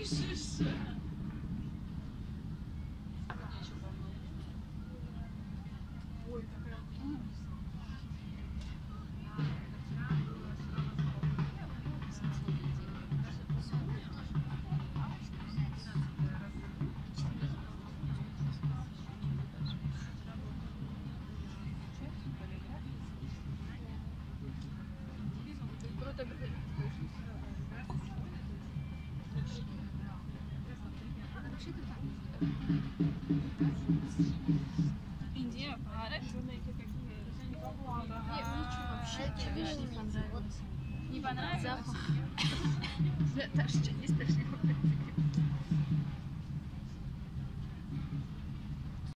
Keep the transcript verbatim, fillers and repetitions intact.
Индия, пара. Вообще тебе не понравилось. Не понравилось? Запах. Да, Таша, не страшно.